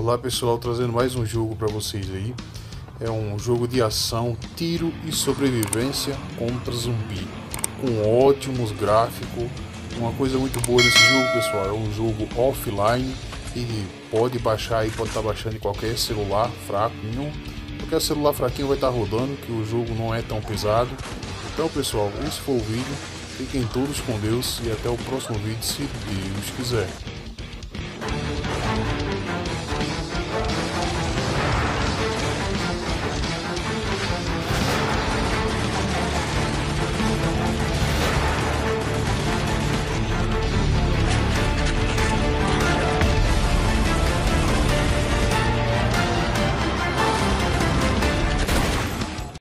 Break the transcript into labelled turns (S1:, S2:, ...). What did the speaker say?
S1: Olá pessoal, trazendo mais um jogo para vocês aí. É um jogo de ação, tiro e sobrevivência contra zumbi, com ótimos gráficos. Uma coisa muito boa desse jogo, pessoal, é um jogo offline e pode baixar aí, pode estar baixando em qualquer celular fraquinho. Qualquer celular fraquinho vai estar rodando, que o jogo não é tão pesado. Então pessoal, esse foi o vídeo. Fiquem todos com Deus e até o próximo vídeo, se Deus quiser.